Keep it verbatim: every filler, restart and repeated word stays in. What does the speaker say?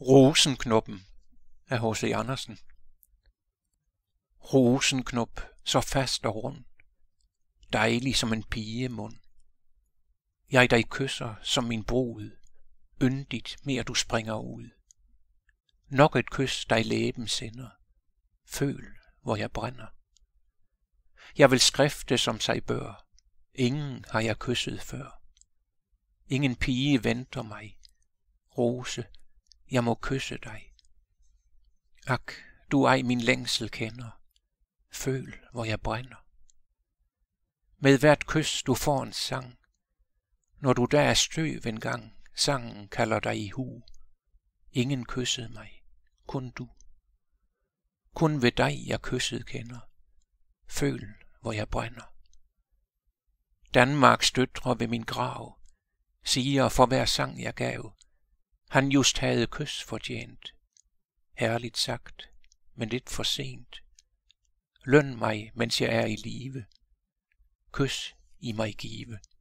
Rosenknoppen af H C Andersen. Rosenknop, så fast og rund, dejlig som en pigemund. Jeg dig kysser som min brud, yndigt mere du springer ud. Nok et kys dig læben sender, føl hvor jeg brænder. Jeg vil skrifte som sig bør, ingen har jeg kysset før. Ingen pige venter mig, rose, jeg må kysse dig. Ak, du ej min længsel kender, føl hvor jeg brænder. Med hvert kys du får en sang, når du der er støv engang, sangen kalder dig i hu. Ingen kyssede mig, kun du. Kun ved dig jeg kysset kender, føl hvor jeg brænder. Danmarks døtre ved min grav siger for hver sang jeg gav, han just havde kys fortjent. Herligt sagt, men lidt for sent. Løn mig, mens jeg er i live. Kys i mig give.